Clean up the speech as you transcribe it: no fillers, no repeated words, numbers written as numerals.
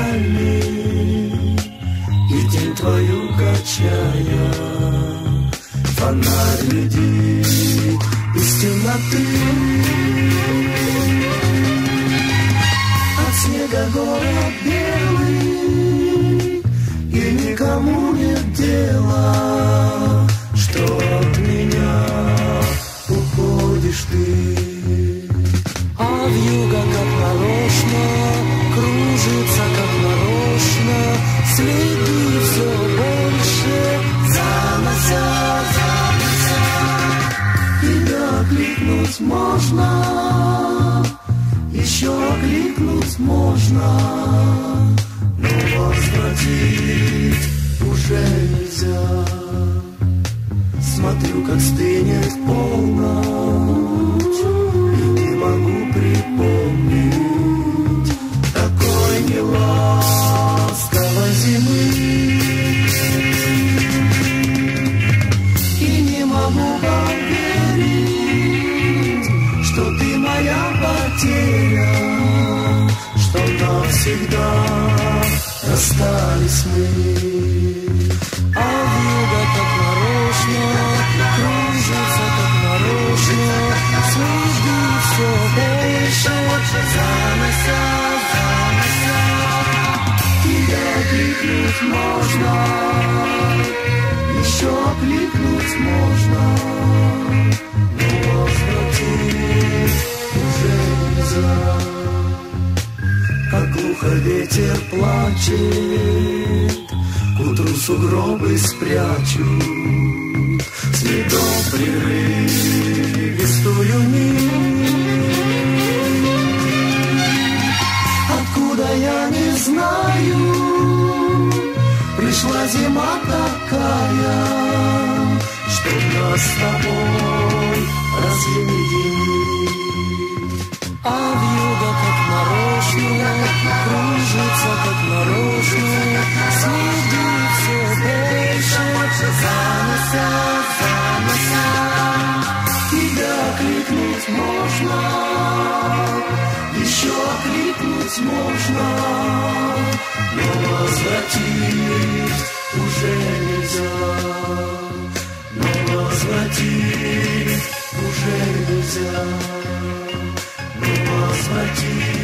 печальный, и тень твою качая, фонарь глядит из темноты. От снега город белый, и никому нет дела, что от меня уходишь ты. А вьюга как нарочно кружится, как нарочно, следы все больше занося. Тебя окликнуть можно, еще окликнуть можно, но возвратить уже нельзя. Смотрю, как стынет полночь, и не могу припомнить такой неласковой зимы. И не могу поверить, что ты моя потеря, что навсегда расстались мы. А вьюга так нарочно кружится, как нарочно, следы все больше занося. Тебя окликнуть можно, еще окликнуть можно, но возвратить уже нельзя. Как глухо ветер плачет, к утру сугробы спрячут следом прерывистую нить. Откуда я не знаю, пришла зима такая, что нас с тобой разъединит. А вьюга как нарочно кружится, как нарочно, следы все больше занося. Тебя окликнуть можно, еще окликнуть можно, но возвратить уже нельзя. Но возвратить уже нельзя. Но возвратить